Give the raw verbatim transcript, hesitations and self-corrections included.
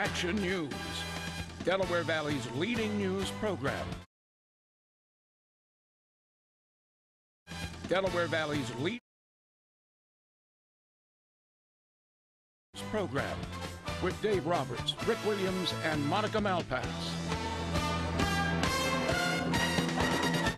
Action News, Delaware Valley's leading news program. Delaware Valley's lead program with Dave Roberts, Rick Williams, and Monica Malpass.